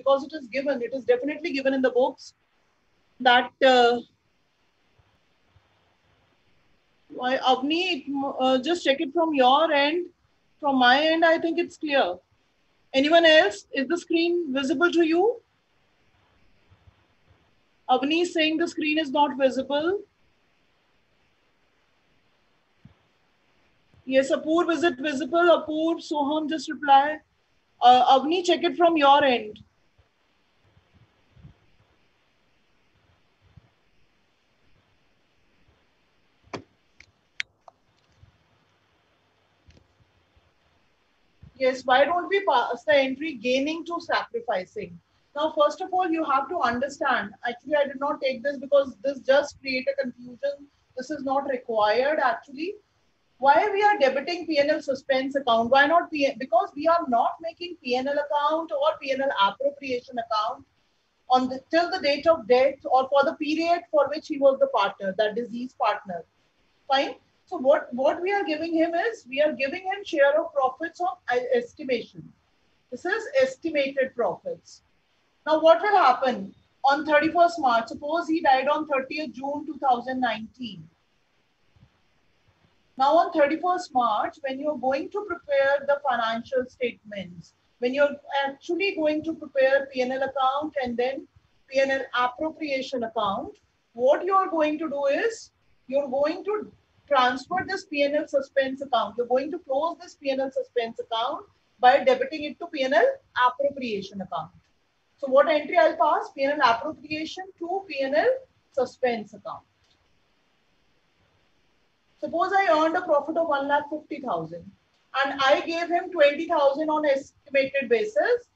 because it is given. It is definitely given in the books that why Avni, just check it from your end. From my end, I think it's clear. Anyone else? Is the screen visible to you? Avni is saying the screen is not visible. Yes, Apoorv, is it visible? Apoorv, Soham, just reply. Avni, check it from your end. Yes, why don't we pass the entry gaining to sacrificing? Now, first of all, you have to understand. Actually, I did not take this because this just create a confusion. This is not required actually. Why we are debiting P&L suspense account? Why not because we are not making P&L account or P&L appropriation account on the till the date of death or for the period for which he was the partner, that disease partner. Fine. So what we are giving him is we are giving him share of profits of estimation. This is estimated profits. Now what will happen on 31st March? Suppose he died on 30th June 2019. Now on 31st March, when you're going to prepare the financial statements, when you're actually going to prepare P&L account and then P&L appropriation account, what you're going to do is you're going to transfer this P&L suspense account. You're going to close this P&L suspense account by debiting it to P&L appropriation account. So what entry I'll pass? P&L appropriation to P&L suspense account. Suppose I earned a profit of 1,50,000 and I gave him 20,000 on estimated basis.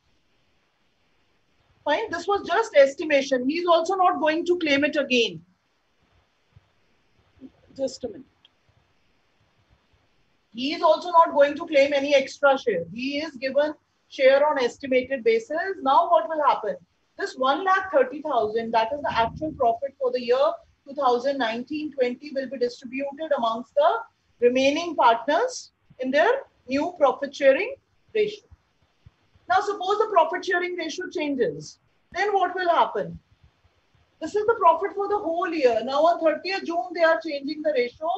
Fine, this was just estimation. He's also not going to claim it again. Just a minute. He is also not going to claim any extra share. He is given share on estimated basis. Now what will happen? This 1,30,000, that is the actual profit for the year 2019-20 will be distributed amongst the remaining partners in their new profit sharing ratio. Now suppose the profit sharing ratio changes. Then what will happen? This is the profit for the whole year. Now on 30th June, they are changing the ratio.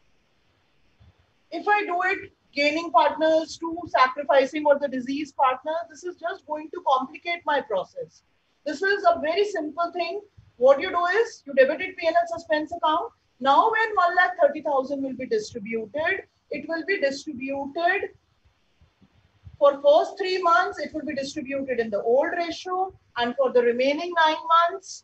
If I do it gaining partners to sacrificing or the disease partner, this is just going to complicate my process. This is a very simple thing. What you do is you debited P&L suspense account. Now when 1,30,000 will be distributed, it will be distributed for first 3 months, it will be distributed in the old ratio, and for the remaining 9 months,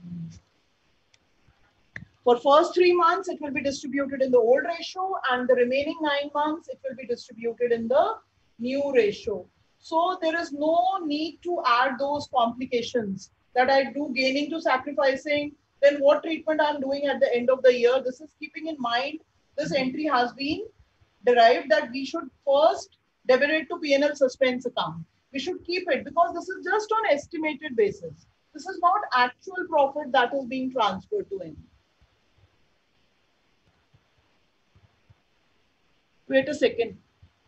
for first 3 months, it will be distributed in the old ratio, and the remaining 9 months, it will be distributed in the new ratio. So there is no need to add those complications that I do gaining to sacrificing, then what treatment I'm doing at the end of the year. This is keeping in mind, this entry has been derived that we should first debit it to P&L suspense account. We should keep it because this is just on estimated basis. This is not actual profit that is being transferred to him. Wait a second.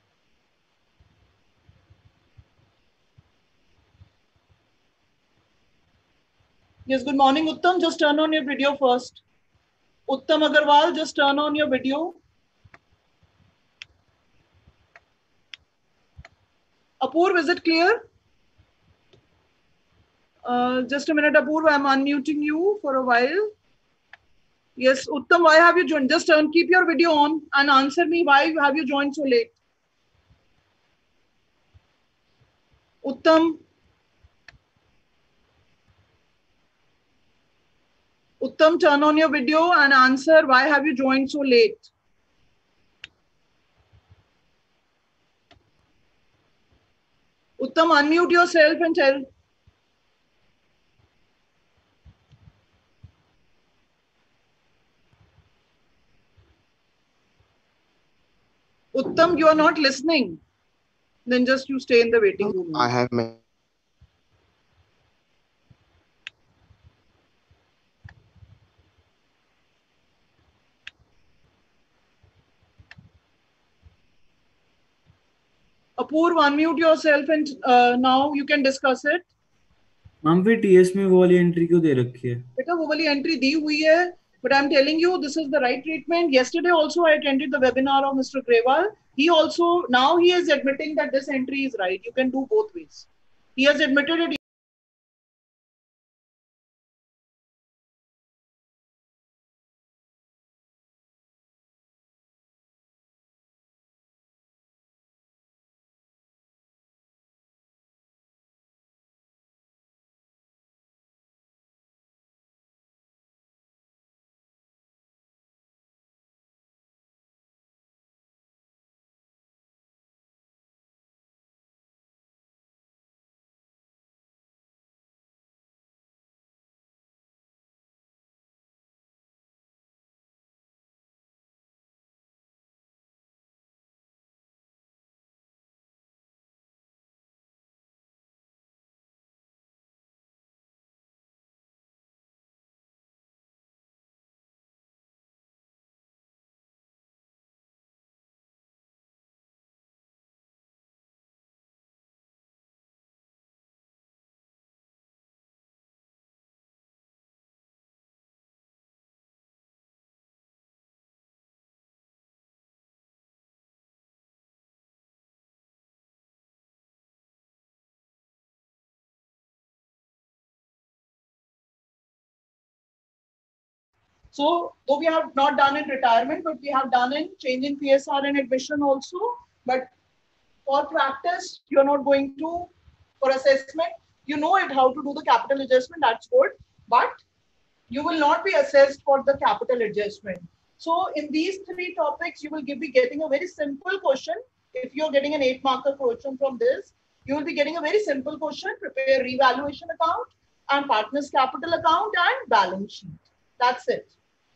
Yes, good morning, Uttam. Just turn on your video first. Uttam Agarwal, just turn on your video. Apoorv, is it clear? Just a minute, Apoorv. I'm unmuting you for a while. Yes, Uttam, why have you joined? Just keep your video on and answer me. Why have you joined so late? Uttam. Uttam, turn on your video and answer. Why have you joined so late? Uttam, unmute yourself and tell. Uttam, you are not listening. Then just you stay in the waiting room. I have Apoorv, unmute yourself and now you can discuss it. Ma'am फिर TS में वो वाली entry क्यों दे रखी है? बेटा वो वाली एंट्री दी हुई है, but I'm telling you this is the right treatment. Yesterday also I attended the webinar of Mr. Grewal. He also now he is admitting that this entry is right. You can do both ways. He has admitted it. So though we have not done in retirement, but we have done in changing PSR and admission also. But for practice, you're not going to, for assessment, you know it how to do the capital adjustment, that's good. But you will not be assessed for the capital adjustment. So in these three topics, you will be getting a very simple question. If you're getting an 8-marker question from this, you will be getting a very simple question, prepare revaluation account and partners capital account and balance sheet. That's it.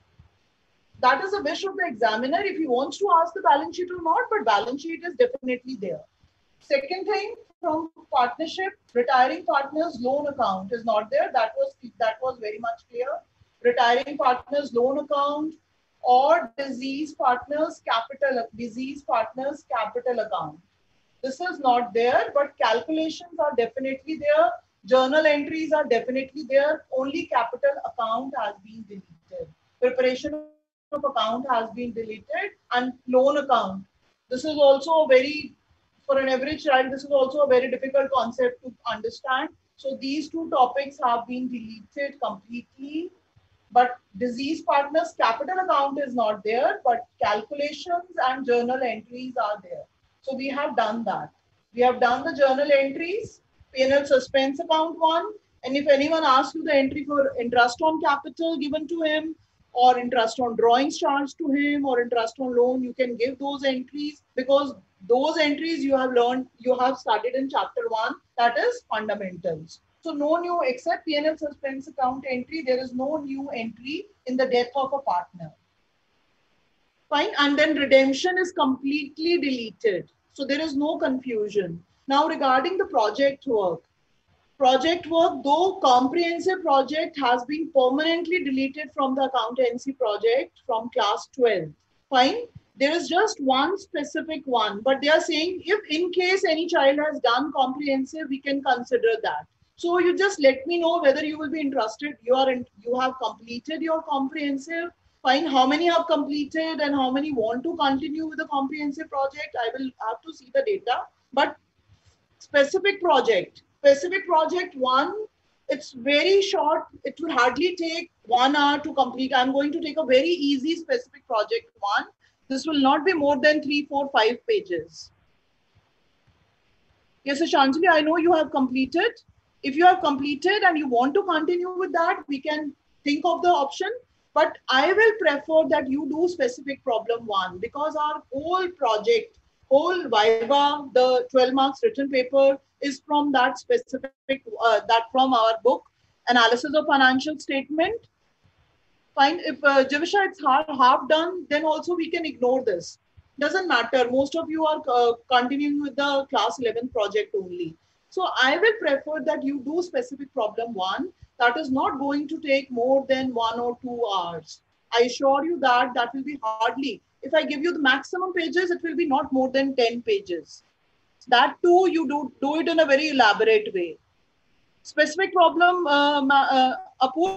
That is a wish of the examiner if he wants to ask the balance sheet or not, but balance sheet is definitely there. Second thing, from partnership, retiring partners loan account is not there. That was very much clear. Retiring partners loan account or disease partners capital account. This is not there, but calculations are definitely there. Journal entries are definitely there. Only capital account has been deleted. Preparation of account has been deleted, and loan account. This is also a very, for an average child, this is also a very difficult concept to understand. So these two topics have been deleted completely. But disease partners capital account is not there, but calculations and journal entries are there. So we have done that. We have done the journal entries, P&L suspense account one, and if anyone asks you the entry for interest on capital given to him, or interest on drawings charged to him, or interest on loan, you can give those entries because those entries you have learned, you have studied in chapter one, that is fundamentals. So no new except P&L suspense account entry. There is no new entry in the death of a partner. Fine. And then redemption is completely deleted. So there is no confusion. Now regarding the project work, though comprehensive project has been permanently deleted from the accountancy project from class 12. Fine. There is just one specific one, but they are saying if in case any child has done comprehensive, we can consider that. So you just let me know whether you will be interested. You have completed your comprehensive. Fine. How many have completed and how many want to continue with the comprehensive project? I will have to see the data. But specific project one, it's very short. It will hardly take 1 hour to complete. I'm going to take a very easy specific project one. This will not be more than 3, 4, 5 pages. Yes, Shanjali, I know you have completed. If you have completed and you want to continue with that, we can think of the option. But I will prefer that you do specific problem one because our whole project, whole Viva, the 12 marks written paper is from that specific, that from our book, Analysis of Financial Statement. Fine. If Javisha, it's half done, then also we can ignore this. Doesn't matter. Most of you are continuing with the class 11 project only. So I will prefer that you do specific problem one. That is not going to take more than 1 or 2 hours. I assure you that that will be hardly. If I give you the maximum pages, it will be not more than 10 pages. That too, you do it in a very elaborate way. Specific problem, Apur,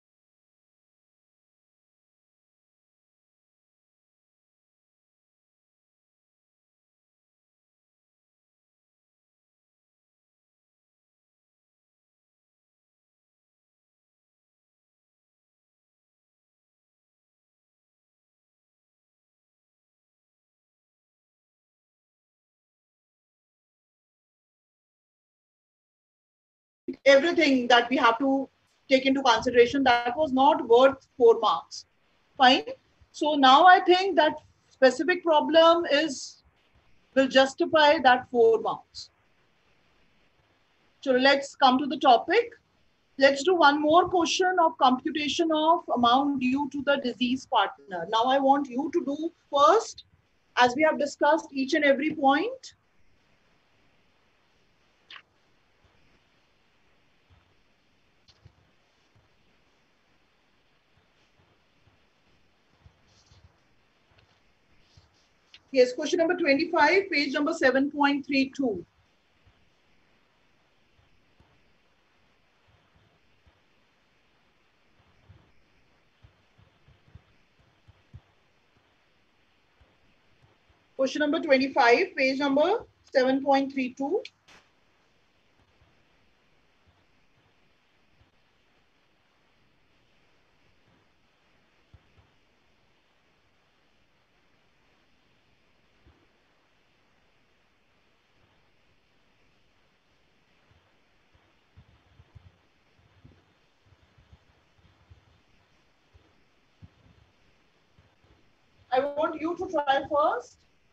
everything that we have to take into consideration, that was not worth 4 marks. Fine. So now I think that specific problem is will justify that 4 marks. So let's come to the topic. Let's do one more question of computation of amount due to the disease partner. Now I want you to do first, as we have discussed each and every point. Yes, question number 25, page number 7.32. Question number 25, page number 7.32. I want you to try first.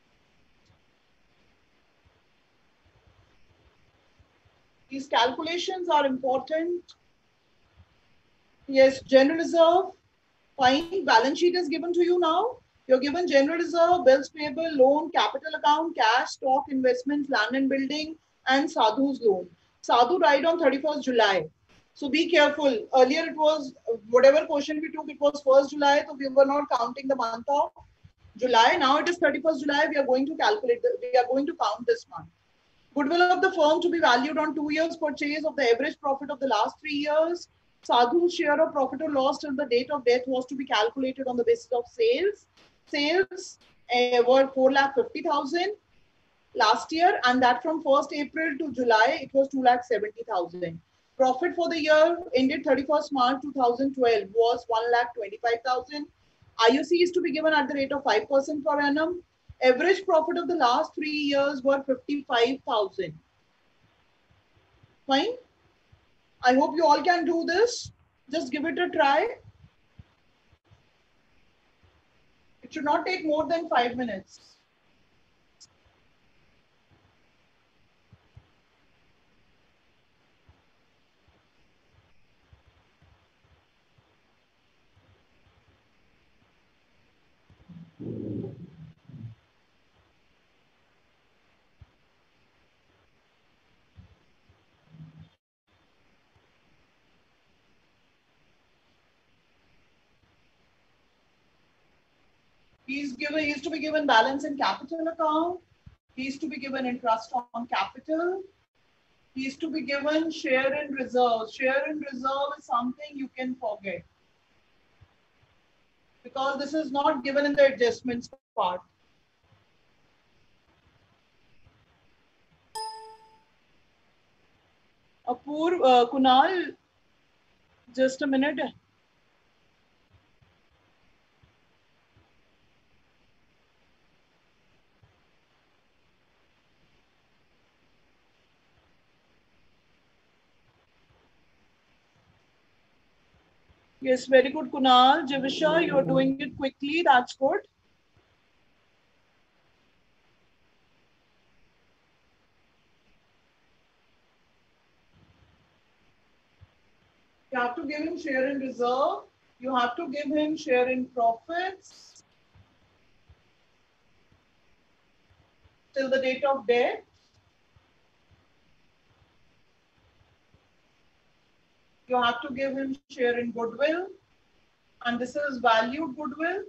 These calculations are important. Yes, general reserve. Fine. Balance sheet is given to you now. You're given general reserve, bills payable, loan, capital account, cash, stock, investments, land and building, and Sadhu's loan. Sadhu died on 31st July. So be careful. Earlier it was, whatever question we took, it was 1st July. So we were not counting the month of July. Now it is 31st July. We are going to calculate, we are going to count this month. Goodwill of the firm to be valued on 2 years purchase of the average profit of the last 3 years. Sadhu's share of profit or loss till the date of death was to be calculated on the basis of sales. Sales were 4,50,000 last year, and that from 1st April to July, it was 2,70,000. Profit for the year ended 31st March 2012 was 1,25,000. IUC is to be given at the rate of 5% per annum. Average profit of the last 3 years were 55,000. Fine. I hope you all can do this. Just give it a try. It should not take more than 5 minutes. He is to be given balance in capital account. He is to be given interest on capital. He is to be given share in reserve. Share in reserve is something you can forget, because this is not given in the adjustments part. Apur, Kunal, just a minute. Yes, very good, Kunal. Jivisha, you're doing it quickly. That's good. You have to give him share in reserve. You have to give him share in profits till the date of death. You have to give him share in goodwill. And this is valued goodwill.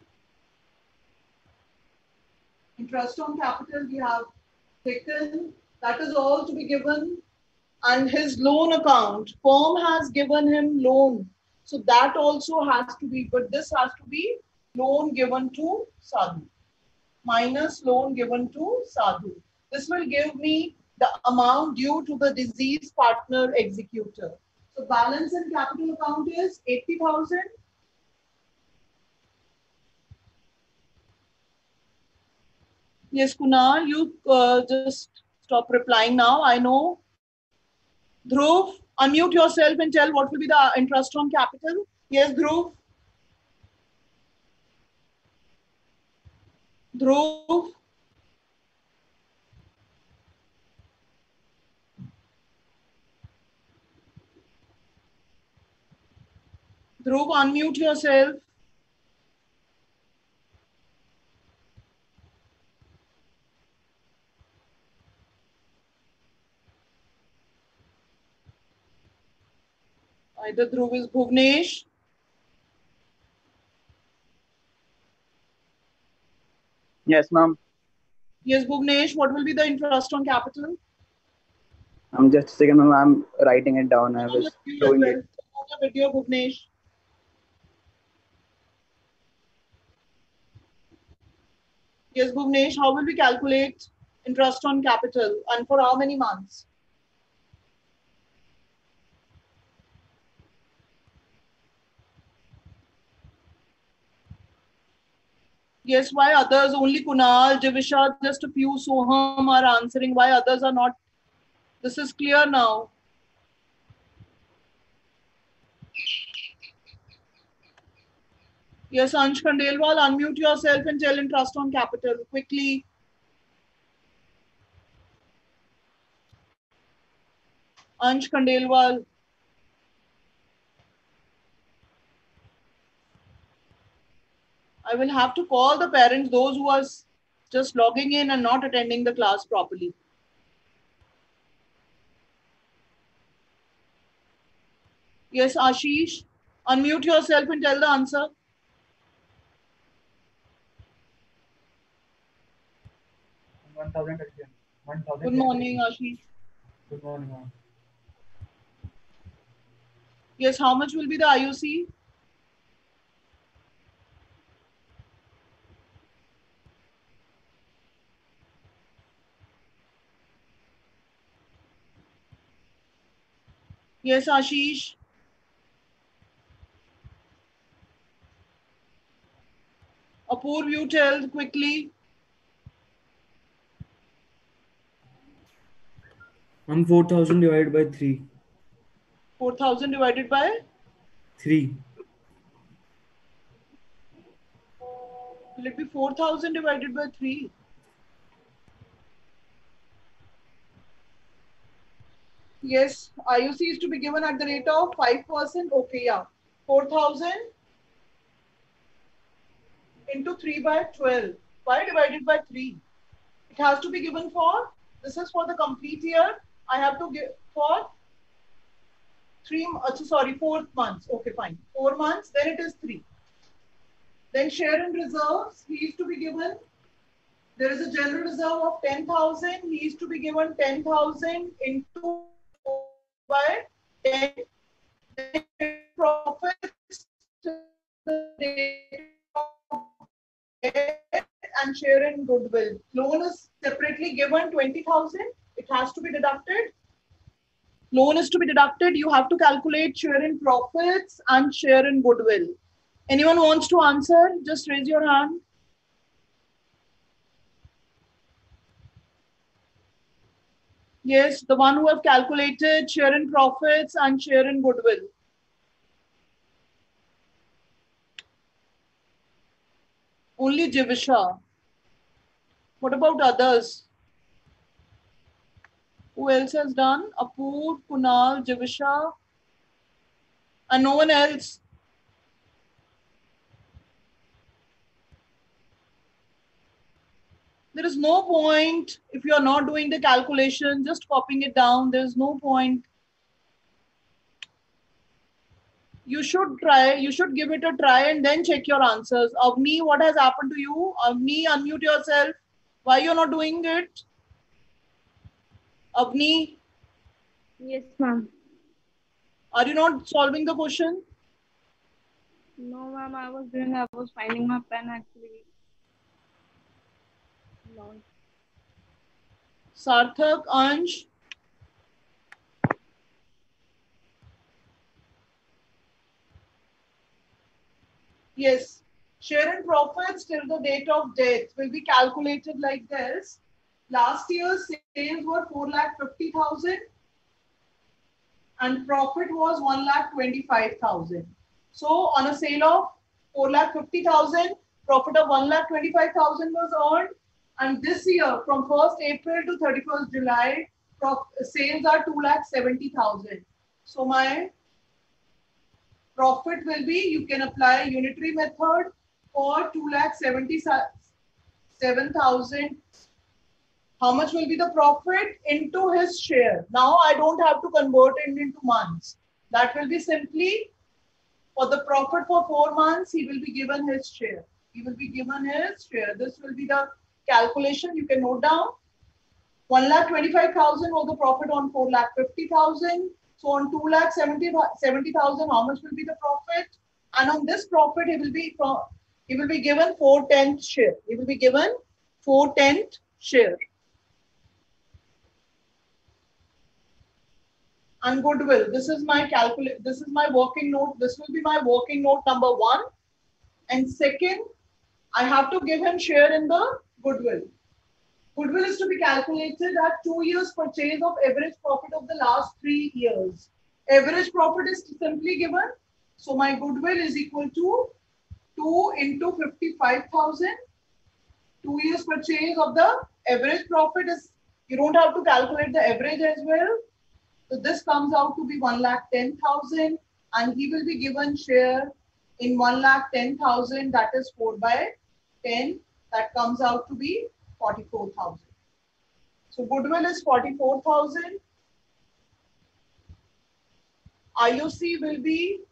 Interest on capital we have taken. That is all to be given. And his loan account, firm has given him loan. So that also has to be, but this has to be loan given to Sadhu minus loan given to Sadhu. This will give me the amount due to the disease partner executor. So balance in capital account is 80,000. Yes, Kunal, you just stop replying now. I know. Dhruv, unmute yourself and tell what will be the interest on capital. Yes, Dhruv. Dhruv. Dhruv, unmute yourself. Either Dhruv is Bhuvnesh. Yes, ma'am. Yes, Bhuvnesh, what will be the interest on capital? I'm just a second, ma'am. I'm writing it down. I was doing it. Video, Bhuvnesh. Yes, Bhuvnesh, how will we calculate interest on capital and for how many months? Yes, why others? Only Kunal, Jivisha, just a few, Soham are answering. Why others are not? This is clear now. Yes, Ansh Khandelwal, unmute yourself and tell interest on capital quickly. Ansh Khandelwal. I will have to call the parents, those who are just logging in and not attending the class properly. Yes, Ashish, unmute yourself and tell the answer. 1,000. Good morning, Ashish. Good morning, ma'am. Yes, how much will be the IUC? Yes, Ashish. Apurv, you tell quickly. I'm 4,000 divided by 3. 4,000 divided by 3. will it be 4,000 divided by 3? Yes, IUC is to be given at the rate of 5%. Okay, yeah. 4,000 into 3 by 12. Why divided by 3? It has to be given for, this is for the complete year. I have to give for 4 months. Okay, fine. 4 months, then it is 3. Then share in reserves, he is to be given, there is a general reserve of 10,000. He is to be given 10,000 into 4 by 10. Then profits and share in goodwill. Loan is separately given 20,000. It has to be deducted. Loan is to be deducted. You have to calculate share in profits and share in goodwill. Anyone wants to answer? Just raise your hand. Yes, the one who have calculated share in profits and share in goodwill. Only Jivisha. What about others? Who else has done? Apur, Kunal, Jivisha, and no one else. There is no point if you are not doing the calculation, just copying it down. There is no point. You should try, you should give it a try and then check your answers. Avni, what has happened to you? Avni, unmute yourself. Why you're not doing it? Avni, Yes, ma'am. are you not solving the question? No, ma'am, I was finding my pen actually. Lost. Sarthak, Ansh, yes. Share in profits till the date of death will be calculated like this. Last year's sales were 4,50,000 and profit was 1,25,000. So on a sale of 4,50,000, profit of 1,25,000 was earned. And this year, from 1st April to 31st July, sales are 2,70,000. So my profit will be, you can apply unitary method for 2,77,000. How much will be the profit into his share? Now I don't have to convert it into months. That will be simply for the profit for 4 months, he will be given his share. He will be given his share. This will be the calculation. You can note down. 1,25,000 was the profit on 4,50,000. So on 2,70,000, how much will be the profit? And on this profit, he will be given 4/10 share. He will be given 4/10 share. And goodwill. This is my working note. This will be my working note number 1. And second, I have to give him share in the goodwill. Goodwill is to be calculated at 2 years purchase of average profit of the last 3 years. Average profit is simply given. So my goodwill is equal to 2 into 55,000. 2 years purchase of the average profit is, you don't have to calculate the average as well. So this comes out to be 1,10,000 and he will be given share in 1,10,000, that is 4/10. That comes out to be 44,000. So goodwill is 44,000. IOC will be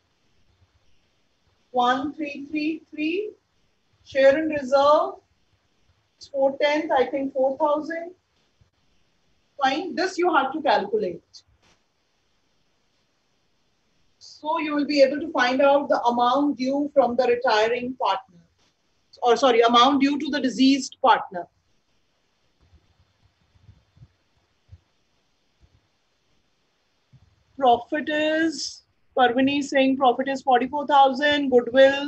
1,333. Share in reserve, 4/10, I think 4,000. Fine, this you have to calculate. So you will be able to find out the amount due from the retiring partner. Or sorry, amount due to the deceased partner. Profit is, Parvini is saying profit is 44,000, goodwill.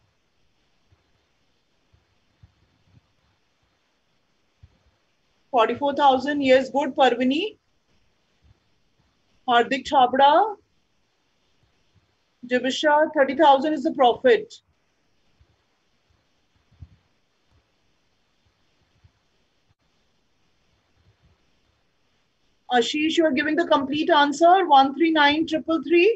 $44,000, yes, good, Parvini. Hardik Chhabra, Jibisha, 30,000 is the profit. Ashish, you are giving the complete answer, 139,333.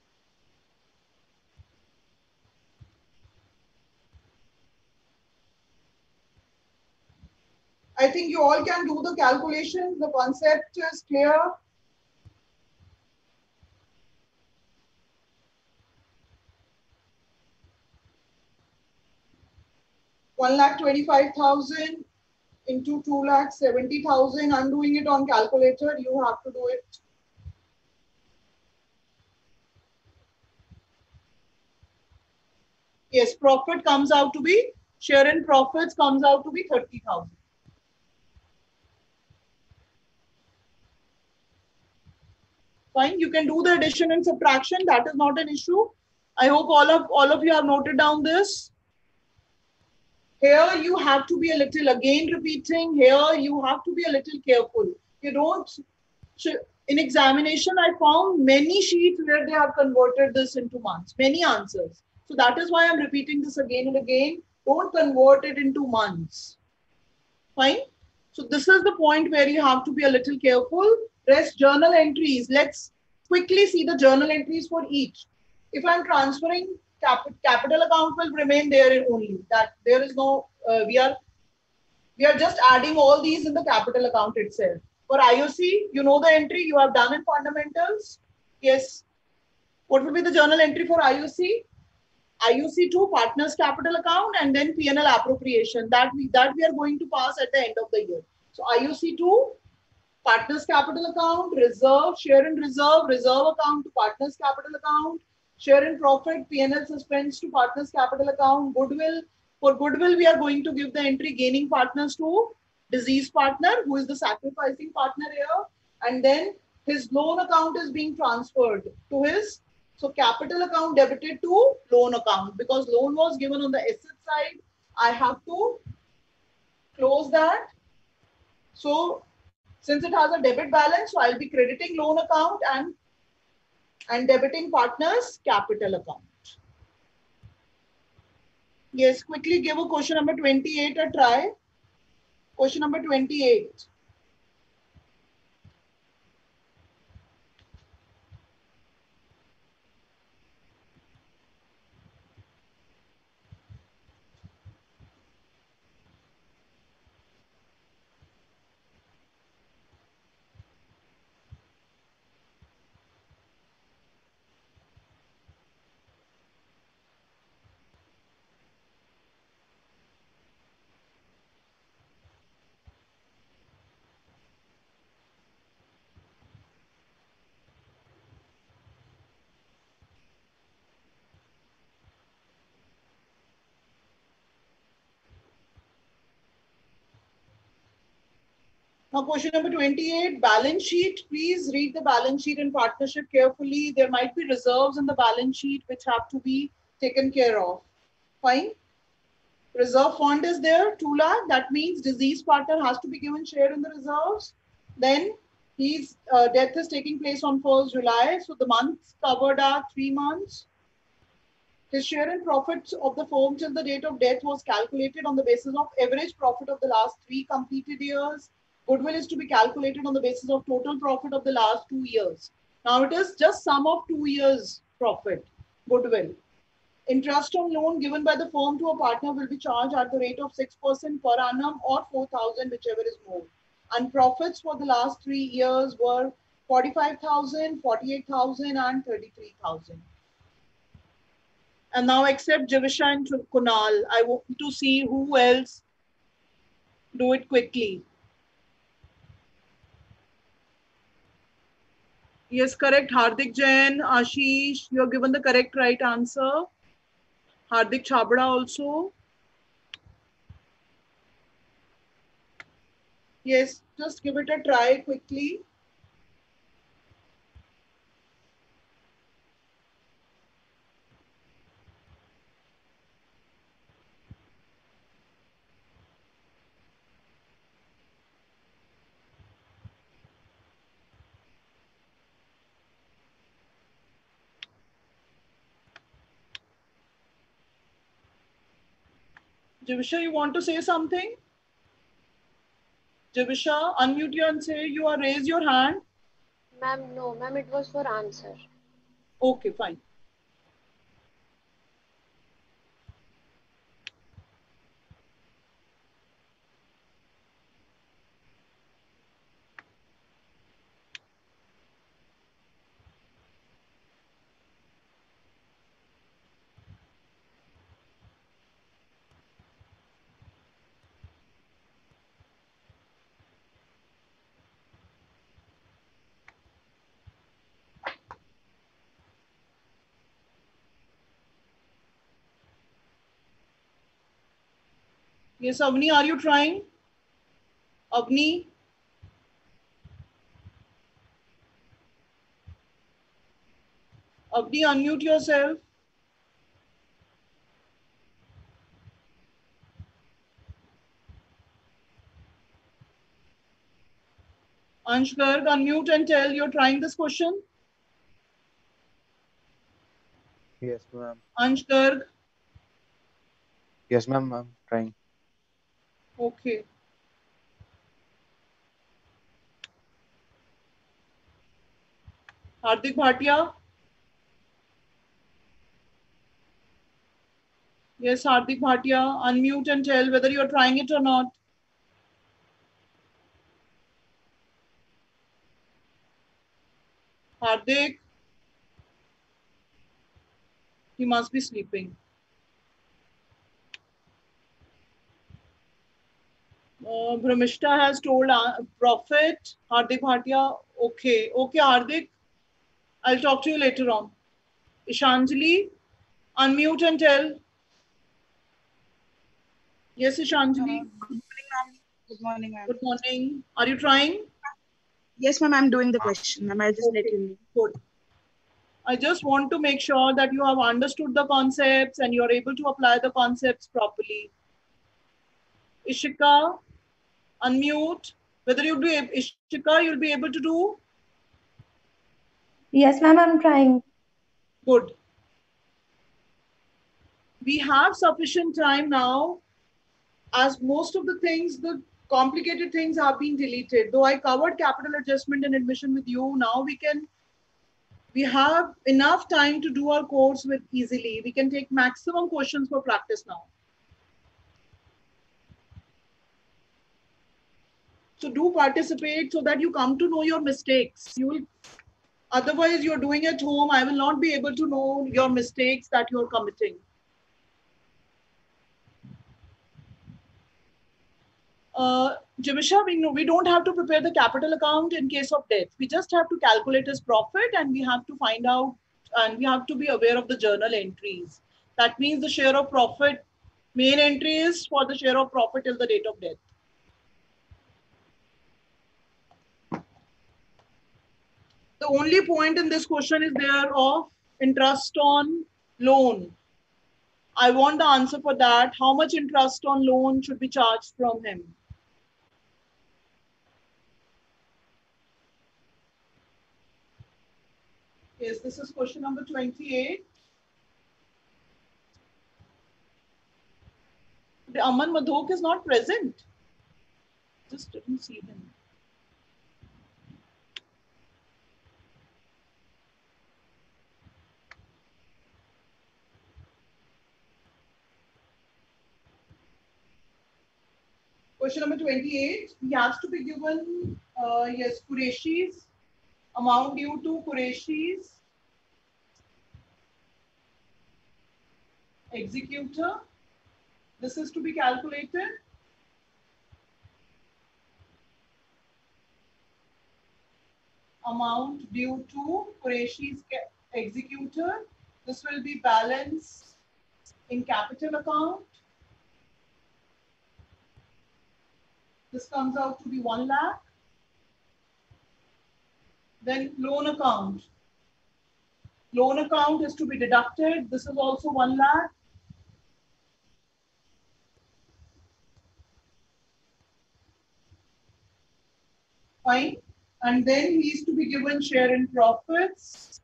I think you all can do the calculations. The concept is clear. $1,25,000 into 2,70,000. I'm doing it on calculator. You have to do it. Yes, profit comes out to be, share in profits comes out to be 30,000. Fine, you can do the addition and subtraction. That is not an issue. I hope all of you have noted down this. Here you have to be a little, again repeating, here you have to be a little careful. You don't, in examination, I found many sheets where they have converted this into months, many answers. So that is why I'm repeating this again and again. Don't convert it into months. Fine. So this is the point where you have to be a little careful. Rest journal entries. Let's quickly see the journal entries for each. If I'm transferring, capital account will remain there only. That there is no, we are just adding all these in the capital account itself. For IOC, you know the entry, you have done in fundamentals. Yes. What will be the journal entry for IOC? IOC2, partners capital account, and then P&L appropriation that we are going to pass at the end of the year. So IOC2, Partners capital account, reserve, share in reserve, reserve account to partners capital account, share in profit, P&L suspense to partners capital account, goodwill. For goodwill, we are going to give the entry gaining partners to deceased partner, who is the sacrificing partner here. And then his loan account is being transferred to his, so capital account debited to loan account, because loan was given on the asset side. I have to close that. So since it has a debit balance, so I'll be crediting loan account and debiting partners capital account. Yes, quickly give a question number 28 a try. Question number 28. Now, question number 28, balance sheet. Please read the balance sheet in partnership carefully. There might be reserves in the balance sheet which have to be taken care of. Fine. Reserve fund is there, 2 lakh. That means deceased partner has to be given share in the reserves. Then his death is taking place on 1st July. So the months covered are 3 months. His share in profits of the firm till the date of death was calculated on the basis of average profit of the last 3 completed years. Goodwill is to be calculated on the basis of total profit of the last 2 years. Now it is just sum of 2 years profit, goodwill. Interest on loan given by the firm to a partner will be charged at the rate of 6% per annum or 4,000, whichever is more. And profits for the last 3 years were 45,000, 48,000 and 33,000. And now except Javisha and Kunal, I want to see who else do it quickly. Yes, correct. Hardik Jain, Ashish, you have given the correct right answer. Hardik Chabra also. Yes, just give it a try quickly. Javisha, you want to say something? Javisha, unmute you and say you are raise your hand. Ma'am, no, ma'am, it was for answer. Okay, fine. Yes, Avni, are you trying? Avni? Avni, unmute yourself. Ansh Garg, unmute and tell you're trying this question. Yes, ma'am. Ansh Garg. Yes, ma'am. I'm trying. Okay. Hardik Bhatia. Yes, Hardik Bhatia, unmute and tell whether you're trying it or not. Hardik. He must be sleeping. Brahmishta has told Prophet. Hardik Bhatia. Okay. Okay, Hardik. I'll talk to you later on. Ishanjali, unmute and tell. Yes, Ishanjali. Good morning, ma'am. Good morning. Are you trying? Yes, ma'am, I'm doing the question, ma'am. I'll just let Okay, you know. good. I just want to make sure that you have understood the concepts and you're able to apply the concepts properly. Ishika, unmute. Whether you'll be Ishika, you'll be able to do Yes, ma'am, I'm trying. good. We have sufficient time now, as most of the things, the complicated things have been deleted. Though I covered capital adjustment and admission with you, now we have enough time to do our course with easily. We can take maximum questions for practice now. So do participate so that you come to know your mistakes. Otherwise you're doing at home, I will not be able to know your mistakes that you're committing. Jimisha, we don't have to prepare the capital account in case of death. We just have to calculate his profit and we have to find out, and we have to be aware of the journal entries. That means the share of profit, main entry is for the share of profit till the date of death. The only point in this question is there of interest on loan. I want the answer for that. How much interest on loan should be charged from him? Yes, this is question number 28. The Aman Madhok is not present. Just didn't see him. Question number 28. He has to be given, yes, Qureshis, amount due to Qureshis, executor. This is to be calculated. Amount due to Qureshi's executor. This will be balance in capital account. This comes out to be 1 lakh. Then loan account. Loan account is to be deducted. This is also 1 lakh. Fine. And then he is to be given share in profits.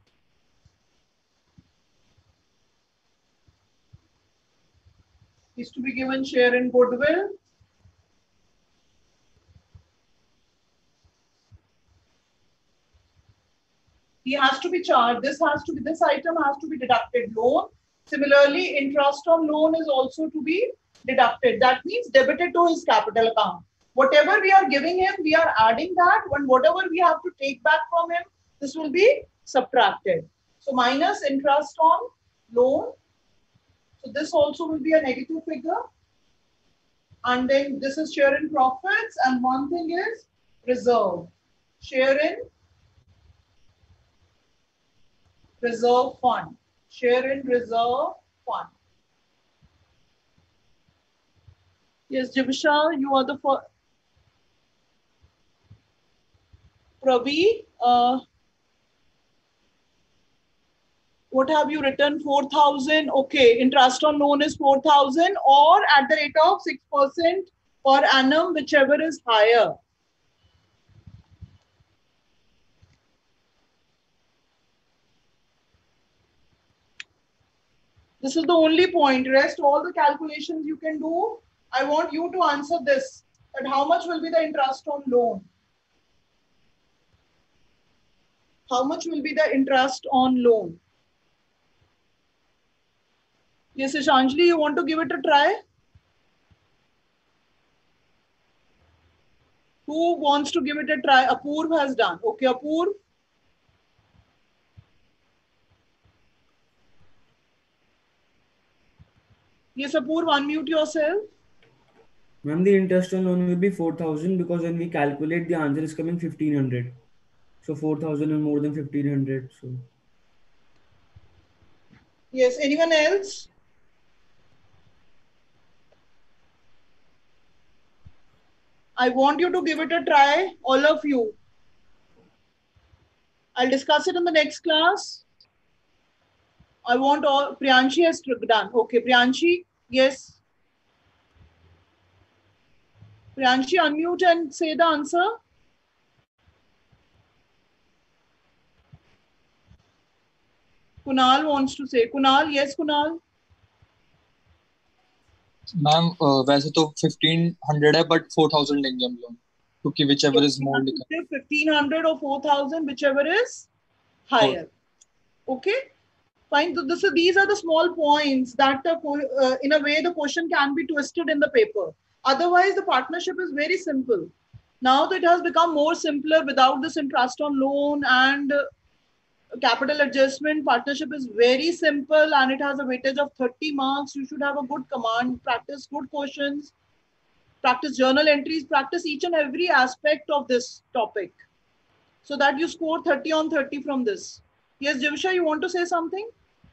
He is to be given share in goodwill. He has to be charged. This item has to be deducted. Loan. Similarly, interest on loan is also to be deducted. That means debited to his capital account. Whatever we are giving him, we are adding that. When whatever we have to take back from him, this will be subtracted. So minus interest on loan. So this also will be a negative figure. And then this is share in profits. And one thing is reserve. Share in reserve fund. Share in reserve fund. Yes, Jivisha, you are the first. Pravi, what have you written? 4,000. Okay, interest on loan is 4,000 or at the rate of 6% per annum, whichever is higher. This is the only point. Rest all the calculations you can do. I want you to answer this. That how much will be the interest on loan? How much will be the interest on loan? Yes, Ishanjali, you want to give it a try? Who wants to give it a try? Apurv has done. Okay, Apurv. Yes, Apurv, unmute yourself. Ma'am, the interest on loan will be 4,000 because when we calculate, the answer is coming 1,500. So 4,000 is more than 1,500. So Yes, anyone else? I want you to give it a try, all of you. I'll discuss it in the next class. I want all, Priyanshi has done. Okay, Priyanshi, yes. Priyanshi, unmute and say the answer. Kunal wants to say. Kunal, yes, Kunal. Ma'am वैसे तो 1500 है but 4000 लेंगे हम लोग क्योंकि whichever is more लिखा 1500 or 4000, whichever is higher. Okay, fine. So these are the small points that in a way the question can be twisted in the paper. Otherwise, the partnership is very simple. Now that it has become more simpler without this interest on loan and capital adjustment. Partnership is very simple and it has a weightage of 30 marks. You should have a good command, practice good questions, practice journal entries, practice each and every aspect of this topic so that you score 30 on 30 from this. Yes, Jivisha, you want to say something?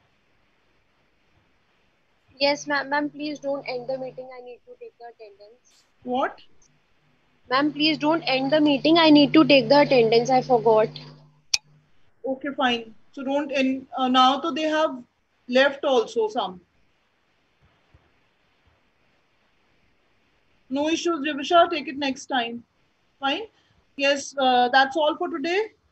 Yes, ma'am. Ma'am, please don't end the meeting. I need to take the attendance. What? Ma'am, please don't end the meeting. I need to take the attendance. I forgot. Okay, fine. So don't end. Now so they have left also some. No issues, Jivisha. Take it next time. Fine. Yes, that's all for today.